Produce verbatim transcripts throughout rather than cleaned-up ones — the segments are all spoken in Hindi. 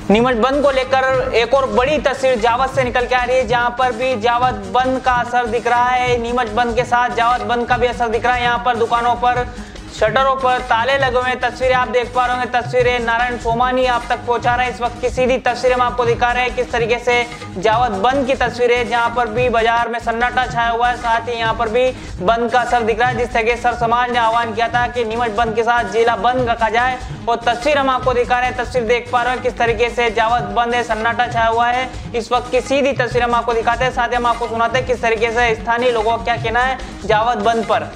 नीमच बंद को लेकर एक और बड़ी तस्वीर जावद से निकल के आ रही है, जहां पर भी जावद बंद का असर दिख रहा है। नीमच बंद के साथ जावद बंद का भी असर दिख रहा है। यहां पर दुकानों पर, शटरों पर ताले लगे हुए हैं। तस्वीरें आप देख पा रहे होंगे, तस्वीरें नारायण सोमानी आप तक पहुंचा रहे हैं। इस वक्त की सीधी तस्वीरें हम आपको दिखा रहे हैं किस तरीके से जावद बंद की तस्वीरें, जहां पर भी बाजार में सन्नाटा छाया हुआ है। साथ ही यहां पर भी बंद का असर दिख रहा है, जिस तरह सर समाज ने आह्वान किया था कि नीमच बंद के साथ जिला बंद रखा जाए। और तस्वीर हम आपको दिखा रहे हैं, तस्वीर देख पा रहे हैं किस तरीके से जावद बंद है, सन्नाटा छाया हुआ है। इस वक्त की सीधी तस्वीर हम आपको दिखाते हैं, साथ ही हम आपको सुनाते हैं किस तरीके से स्थानीय लोगों का क्या कहना है जावद बंद पर।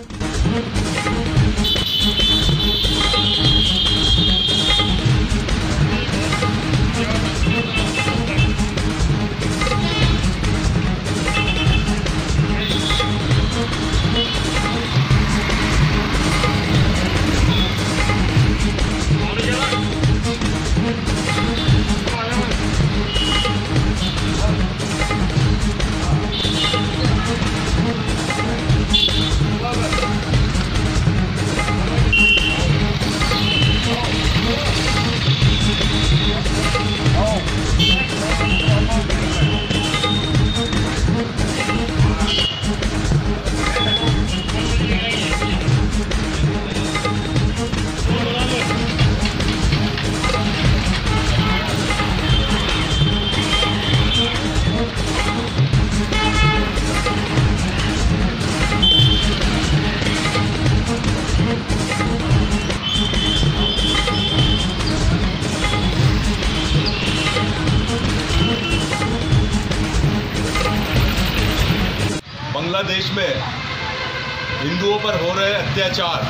बांग्लादेश में हिंदुओं पर हो रहे अत्याचार,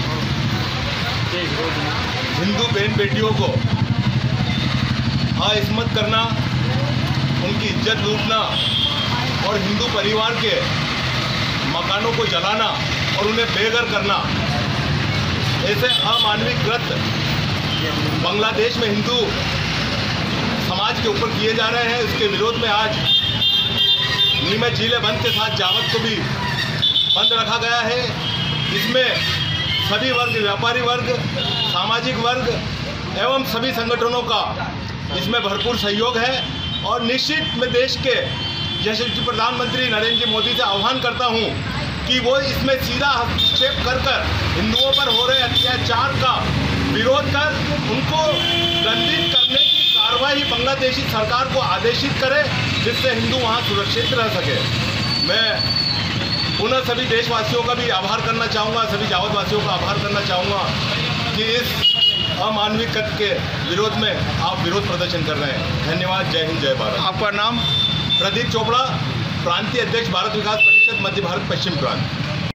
हिंदू बहन बेटियों को आइस्मत करना, उनकी इज्जत लूटना और हिंदू परिवार के मकानों को जलाना और उन्हें बेघर करना, ऐसे अमानवीय कृत्य बांग्लादेश में हिंदू समाज के ऊपर किए जा रहे हैं। इसके विरोध में आज नीमच जिले बंद के साथ जावद को भी बंद रखा गया है। इसमें सभी वर्ग, व्यापारी वर्ग, सामाजिक वर्ग एवं सभी संगठनों का इसमें भरपूर सहयोग है। और निश्चित मैं देश के यशस्वी प्रधानमंत्री नरेंद्र मोदी से आह्वान करता हूं कि वो इसमें सीधा हस्तक्षेप कर कर हिंदुओं पर हो रहे अत्याचार का विरोध कर उनको दंडित करने की कार्रवाई बांग्लादेशी सरकार को आदेशित करे, जिससे हिंदू वहाँ सुरक्षित रह सके। मैं पुनः सभी देशवासियों का भी आभार करना चाहूँगा, सभी जावद वासियों का आभार करना चाहूँगा कि इस अमानवीय कृत्य के विरोध में आप विरोध प्रदर्शन कर रहे हैं। धन्यवाद। जय हिंद, जय भारत। आपका नाम? प्रदीप चोपड़ा, प्रांतीय अध्यक्ष भारत विकास परिषद मध्य भारत पश्चिम प्रांत।